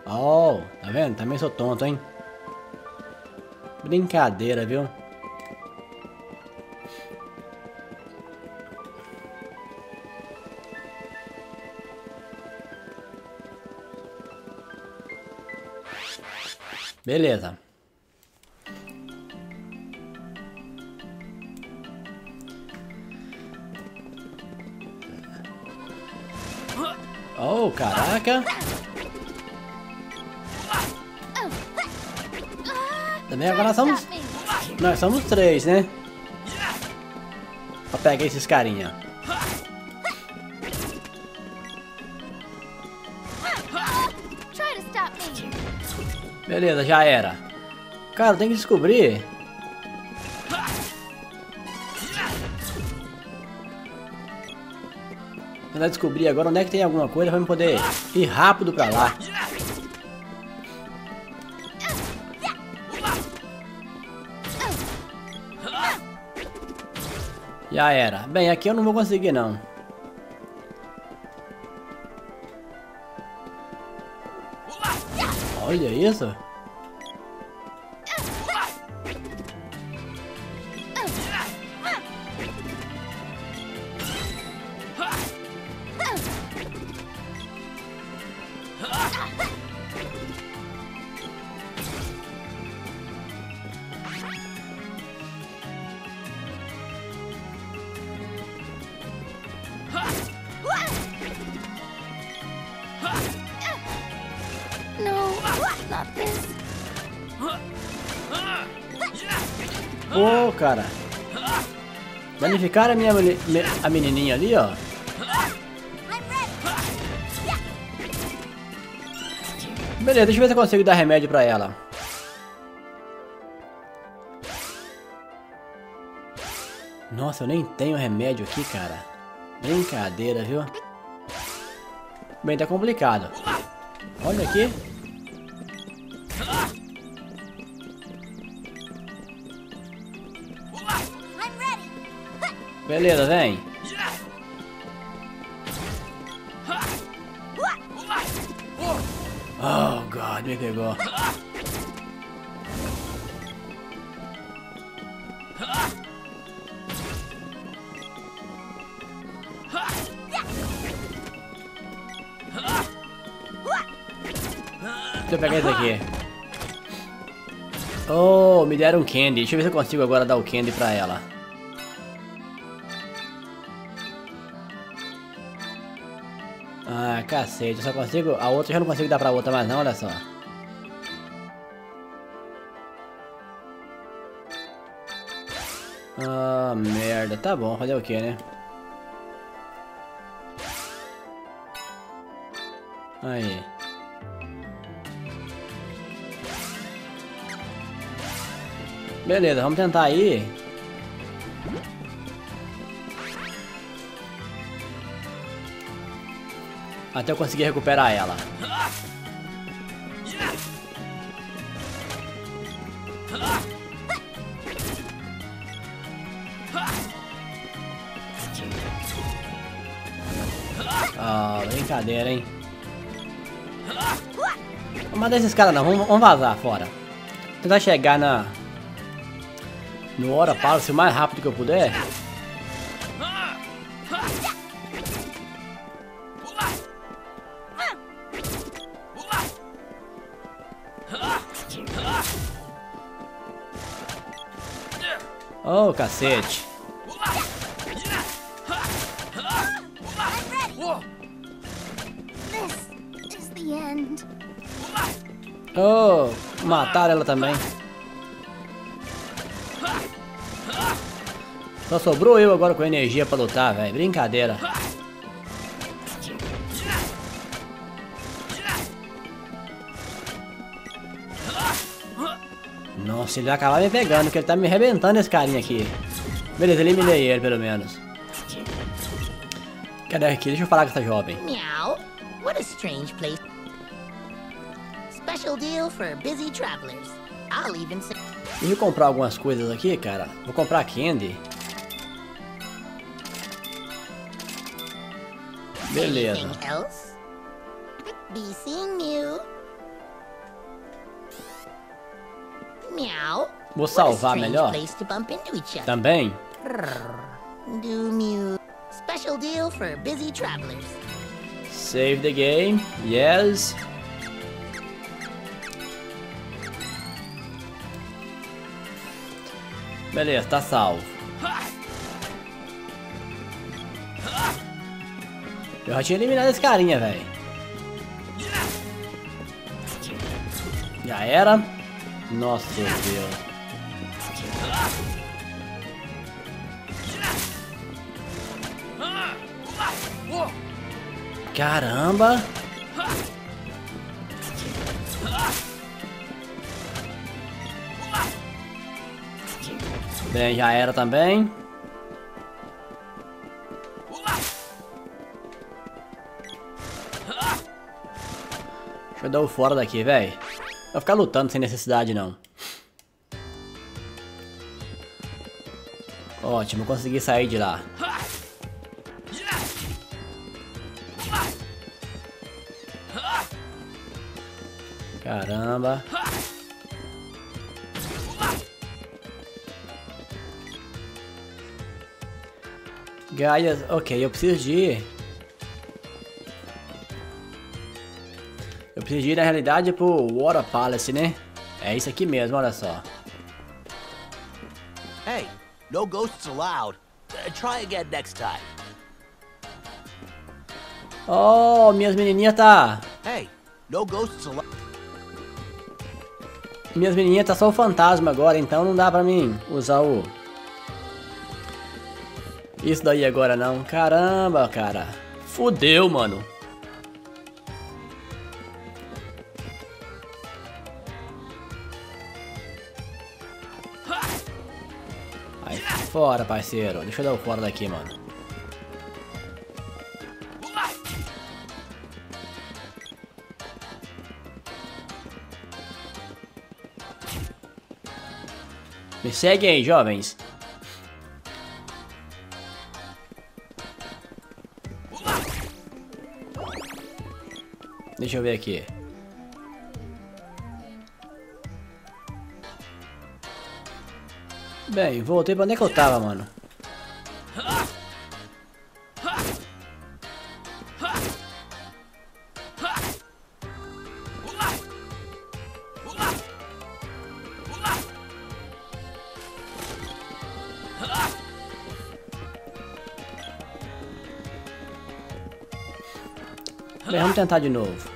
Oh, tá vendo? Também sou tonto, hein? Brincadeira, viu? Beleza. Oh, caraca. Também agora nós somos 3, né? Pra pegar esses carinha. Beleza, já era. Cara, tem que descobrir. Tentar descobrir agora onde é que tem alguma coisa pra eu poder ir rápido pra lá. Já era. Bem, aqui eu não vou conseguir não. Olha isso. Pô, cara. Danificaram a menininha ali, ó. Beleza, deixa eu ver se eu consigo dar remédio pra ela. Nossa, eu nem tenho remédio aqui, cara. Brincadeira, viu? Bem, tá complicado. Olha aqui. Beleza, vem. Oh, God, me pegou. Deixa eu pegar esse aqui. Oh, me deram um candy. Deixa eu ver se eu consigo agora dar o candy pra ela. Ah, cacete, eu só consigo... A outra eu já não consigo dar pra outra mais não, olha só. Ah, merda. Tá bom, fazer o que, né? Aí. Beleza, vamos tentar aí. Até eu conseguir recuperar ela. Ah, brincadeira, hein? Vamos mandar esses caras não, vamos vazar fora. Tentar chegar no Hora Palace o mais rápido que eu puder. Oh, cacete. Oh, mataram ela também. Só sobrou eu agora com energia pra lutar, velho. Brincadeira. Nossa, ele vai acabar me pegando, porque ele tá me arrebentando esse carinha aqui. Beleza, eliminei ele pelo menos. Cadê aqui? Deixa eu falar com essa jovem. Meow. What a strange place. Special deal for busy travelers. I'll even say... Deixa eu comprar algumas coisas aqui, cara. Vou comprar candy. Beleza. Anything else? Be seeing you. Meow. Vou What a salvar strange melhor. place to bump into each other. Também. Do Mew. Special deal for busy travelers. Save the game. Yes. Beleza, tá salvo. Eu já tinha eliminado esse carinha, velho. Já era. Nossa Deus. Caramba. Bem, já era também. Deixa eu dar o fora daqui, velho. Vai ficar lutando sem necessidade, não. Ótimo, consegui sair de lá. Caramba. Gaias, ok, eu preciso de ir. Eu preciso ir na realidade pro Water Palace, né? É isso aqui mesmo, olha só. Hey, no ghosts allowed. Try again next time. Oh, minhas menininhas tá... Hey, no ghosts allowed. Minhas menininhas tá só o fantasma agora, então não dá pra mim usar o... Isso daí agora não. Caramba, cara. Fudeu, mano. Aí fora, parceiro. Deixa eu dar o fora daqui, mano. Me seguem aí, jovens. Deixa eu ver aqui. Bem, voltei pra onde é que eu tava, mano. Bem, vamos tentar de novo.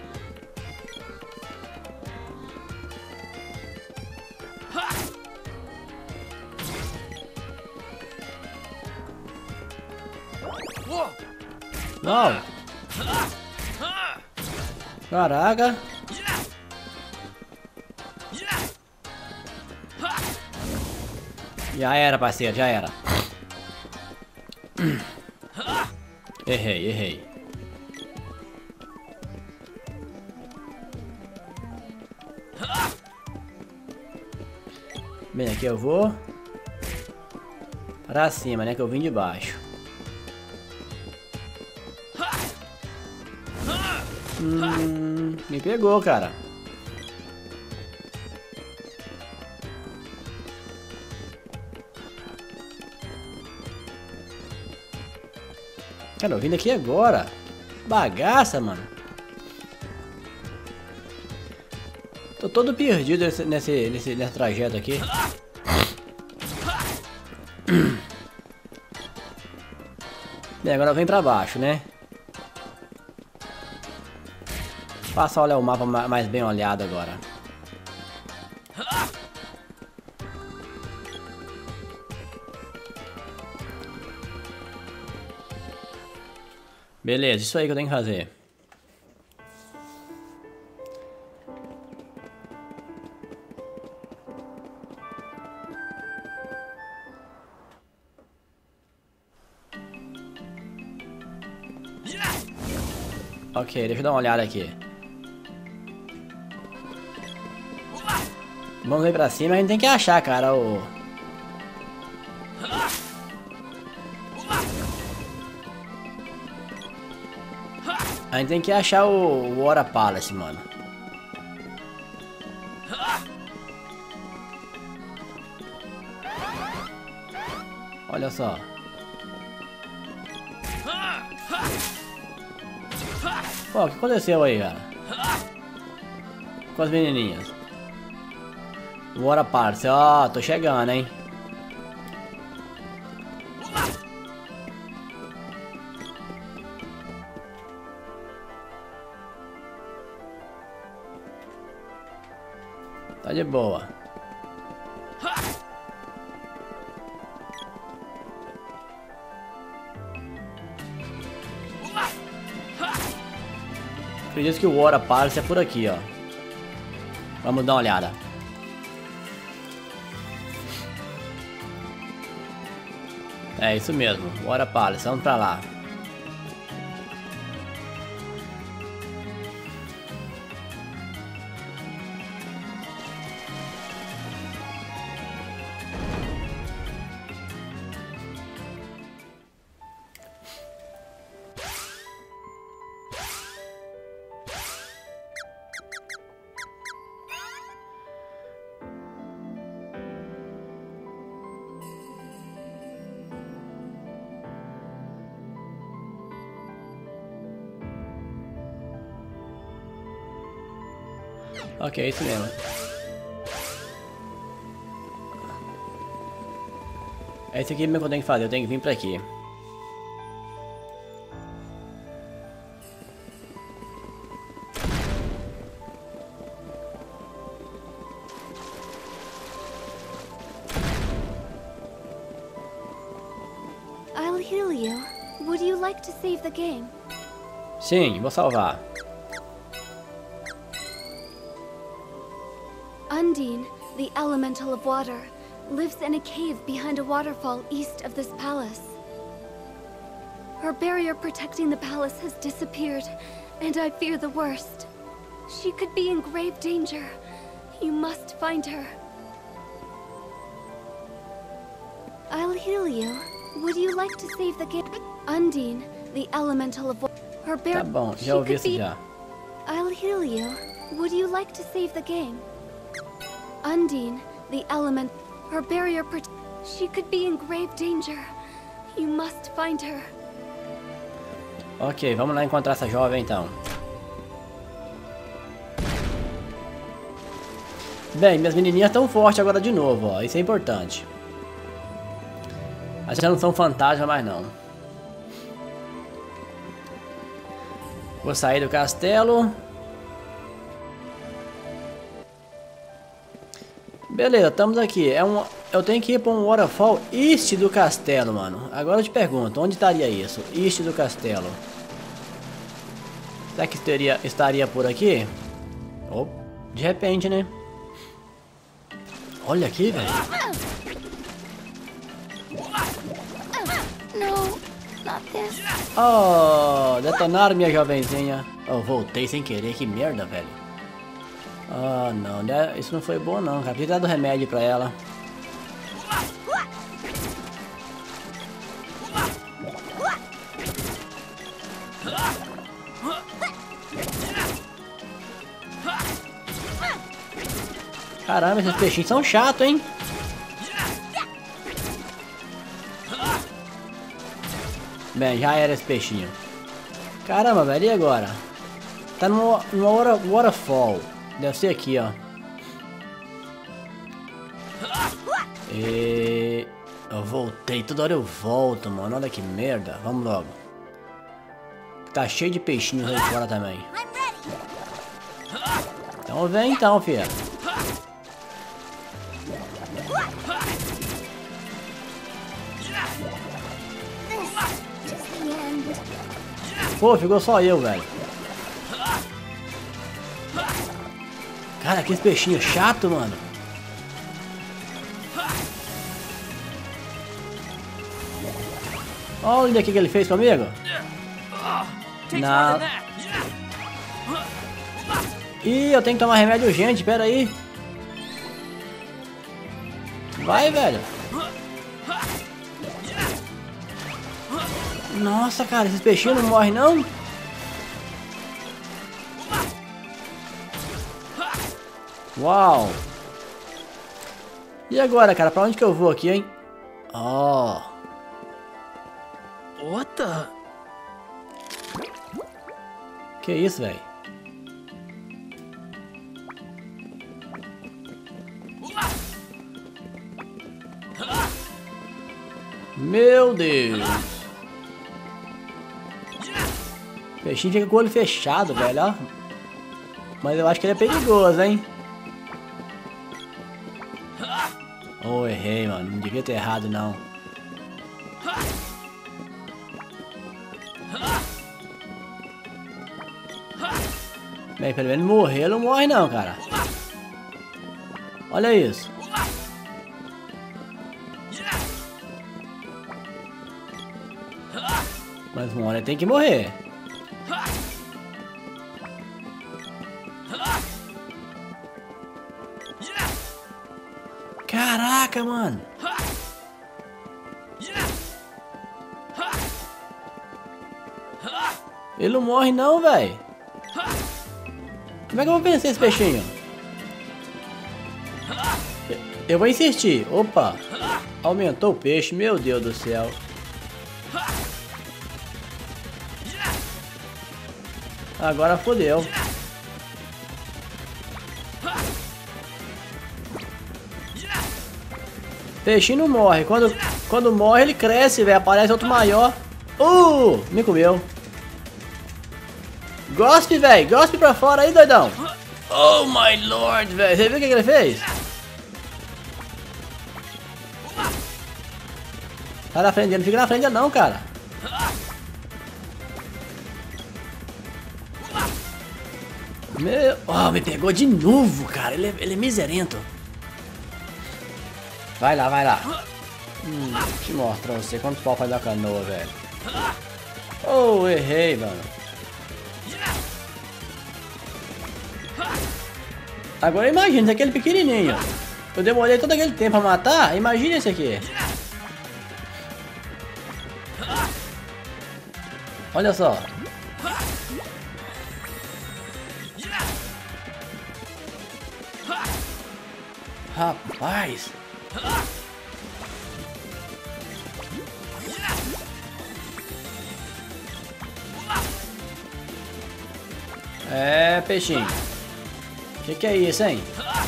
Não! Caraca! Já era, parceiro, já era. Errei. Bem, aqui eu vou pra cima, né? Que eu vim de baixo. Me pegou, cara. Cara, eu vim daqui agora. Bagaça, mano. Tô todo perdido nesse trajeto aqui. Bem, agora vem pra baixo, né? Passa a olhar o mapa mais bem olhado agora. Beleza, isso aí que eu tenho que fazer. Ok, deixa eu dar uma olhada aqui. Vamos ver pra cima, a gente tem que achar, cara, o... A gente tem que achar o Water Palace, mano. Olha só. Pô, o que aconteceu aí, cara? Com as menininhas. Bora, parça. Ó, tô chegando, hein? Tá de boa. Acredito que o Water Palace é por aqui, ó. Vamos dar uma olhada. É isso mesmo, Water Palace, vamos pra lá. Ok, é isso mesmo. É isso aqui mesmo que eu tenho que fazer, eu tenho que vir pra aqui. I'll heal you. Would you like to save the game? Sim, vou salvar. Undine, the elemental of water, lives in a cave behind a waterfall east of this palace. Her barrier protecting the palace has disappeared, and I fear the worst. She could be in grave danger. You must find her. I'll heal you. Would you like to save the game? Undine, the elemental of water. Her barrier. Tá bom, já ouvi isso já. I'll heal you. Would you like to save the game? Undine, the element. Her barrier she could be in grave danger. You must find her. Ok, vamos lá encontrar essa jovem então. Bem, minhas menininhas estão fortes agora de novo, ó. Isso é importante. Elas já não são fantasma mais não. Vou sair do castelo. Beleza, estamos aqui. Eu tenho que ir para um waterfall east do castelo, mano. Agora eu te pergunto, onde estaria isso? East do castelo. Será que estaria por aqui? Oh, de repente, né? Olha aqui, velho. No, not this. Oh, detonaram minha jovenzinha. Oh, voltei sem querer, que merda, velho. Ah, não, isso não foi bom não, cara. Podia ter dado remédio pra ela. Caramba, esses peixinhos são chatos, hein? Bem, já era esse peixinho. Caramba, velho, e agora? Tá numa waterfall. Deve ser aqui, ó. E... eu voltei, toda hora eu volto, mano. Olha que merda. Vamos logo. Tá cheio de peixinhos aí fora também. Então vem então, filha. Pô, ficou só eu, velho. Cara, aqueles peixinhos chato, mano. Olha o que ele fez comigo. Não. Ih, eu tenho que tomar remédio urgente, pera aí. Vai, velho. Nossa, cara, esses peixinhos não morrem, não? Uau! E agora, cara, pra onde que eu vou aqui, hein? Oh! What the? Que isso, velho? Meu Deus. O peixinho fica com o olho fechado, velho, ó. Mas eu acho que ele é perigoso, hein? Oh, errei, mano. Não devia ter errado, não. Bem, pelo menos morrer, ele não morre não, cara. Olha isso. Mas uma hora tem que morrer. Caraca, mano. Ele não morre não, velho. Como é que eu vou vencer esse peixinho? Eu vou insistir. Opa. Aumentou o peixe, meu Deus do céu. Agora fodeu. Peixinho não morre. Quando morre ele cresce, velho. Aparece outro maior. Me comeu. Gospe, velho. Gospe pra fora aí, doidão. Oh, my lord, velho. Você viu o que ele fez? Sai na frente, não fica na frente não, cara. Meu... Oh, me pegou de novo, cara. Ele é miserento. Vai lá, vai lá. Deixa eu mostrar pra você quantos pau faz da canoa, velho. Oh, errei, mano. Agora imagina, esse aqui é pequenininho. Eu demorei todo aquele tempo pra matar. Imagina esse aqui. Olha só. Rapaz. É, peixinho. Que é isso, hein?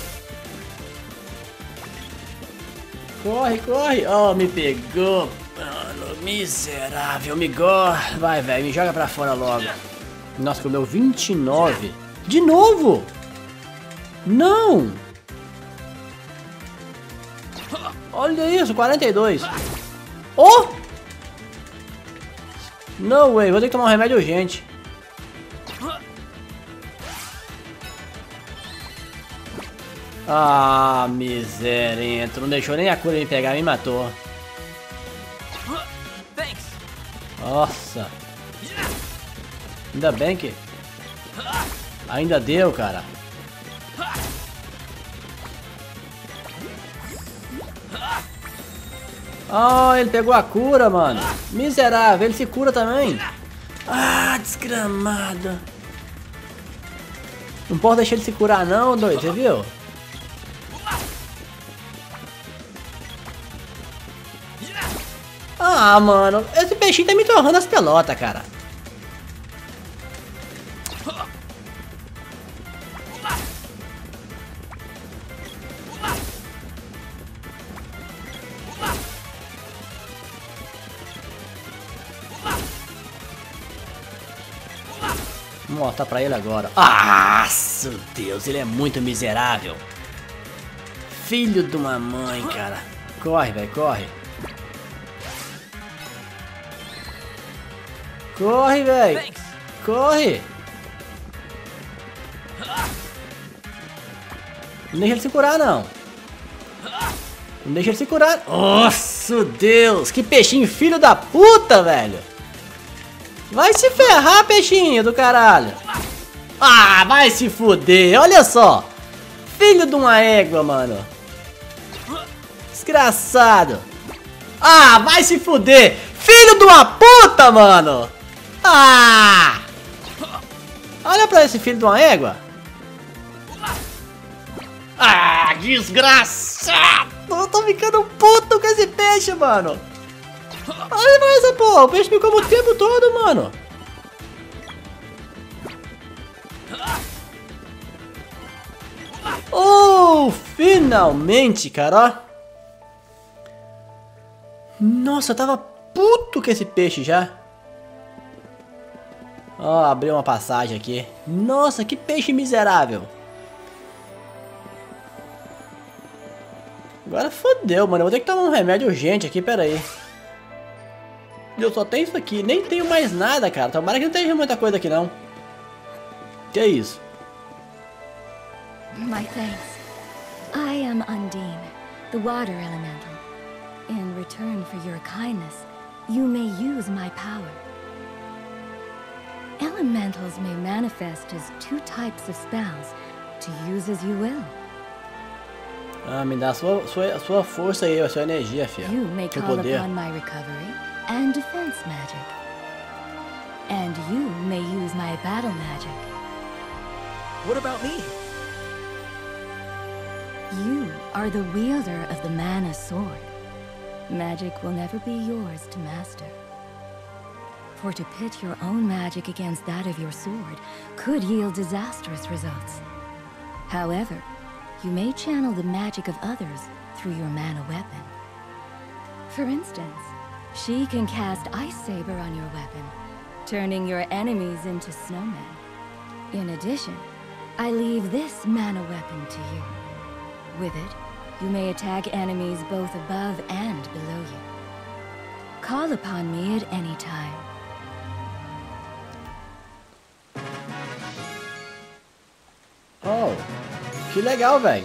Corre, corre. Oh, me pegou. Mano, miserável. Vai, velho, me joga pra fora logo. Nossa, comeu 29. De novo? Não. Olha isso, 42. Oh! No way, vou ter que tomar um remédio urgente. Ah, miserento. Não deixou nem a cura me pegar, me matou. Nossa. Ainda bem que... Ainda deu, cara. Oh, ele pegou a cura, mano. Miserável, ele se cura também. Ah, desgramado. Não posso deixar ele se curar não, doido, você viu? Ah, mano, esse peixinho tá me torrando as pelotas, cara. Vou mostrar pra ele agora. Nossa, Deus, ele é muito miserável. Filho de uma mãe, cara. Corre, velho, corre. Corre, velho. Corre. Não deixa ele se curar, não. Não deixa ele se curar. Nossa, Deus. Que peixinho filho da puta, velho. Vai se ferrar, peixinho do caralho. Ah, vai se fuder. Olha só. Filho de uma égua, mano. Desgraçado. Ah, vai se fuder. Filho de uma puta, mano. Ah. Olha pra esse filho de uma égua. Ah, desgraçado. Eu tô ficando puto com esse peixe, mano. Olha essa porra, o peixe me come o tempo todo, mano. Oh, finalmente, cara, ó. Nossa, eu tava puto com esse peixe já. Ó, abriu uma passagem aqui. Nossa, que peixe miserável. Agora fodeu, mano. Eu vou ter que tomar um remédio urgente aqui, pera aí. Eu só tenho isso aqui, nem tenho mais nada, cara. Tomara que não tenha muita coisa aqui, não. Que é isso? My thanks. I am Undine, the water elemental. In return for your kindness, you may use my power. Elementals may manifest as 2 types of spells, to use as you will. Ah, me dá a sua força aí, a sua energia, filha. You may Seu call poder. upon my recovery and defense magic. And you may use my battle magic. What about me? You are the wielder of the mana sword. Magic will never be yours to master. For to pit your own magic against that of your sword could yield disastrous results. However, you may channel the magic of others through your mana weapon. For instance, she can cast Ice Saber on your weapon, turning your enemies into snowmen. In addition, I leave this mana weapon to you. With it, you may attack enemies both above and below you. Call upon me at any time. Oh, que legal, velho.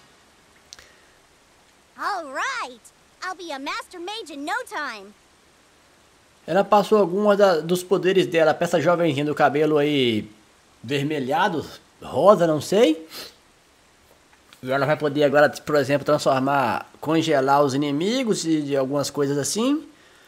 All right. I'll be a master mage in no time. Ela passou alguns dos poderes dela pra essa jovenzinha do cabelo aí vermelhado, rosa, não sei. E ela vai poder agora, por exemplo, transformar, congelar os inimigos e de algumas coisas assim.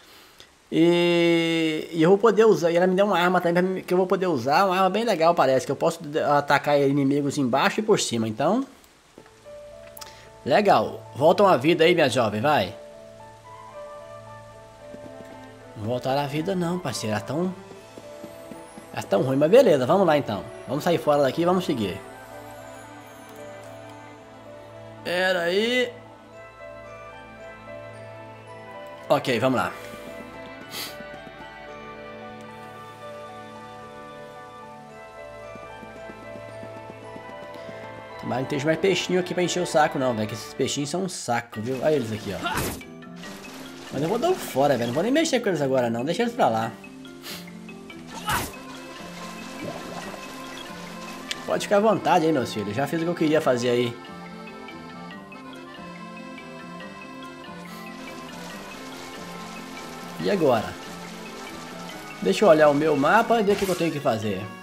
E eu vou poder usar, e ela me deu uma arma também que eu vou poder usar, uma arma bem legal parece, que eu posso atacar inimigos embaixo e por cima, então... Legal, voltam à vida aí, minha jovem, vai. Não voltar à vida não, parceiro, é tão ruim, mas beleza, vamos lá então. Vamos sair fora daqui e vamos seguir. Pera aí. Ok, vamos lá. Mas não tem mais peixinho aqui pra encher o saco não, velho. Que esses peixinhos são um saco, viu? Olha eles aqui, ó. Mas eu vou dar um fora, velho. Não vou nem mexer com eles agora não. Deixa eles pra lá. Pode ficar à vontade aí, meus filhos. Já fiz o que eu queria fazer aí. E agora? Deixa eu olhar o meu mapa e ver o que eu tenho que fazer.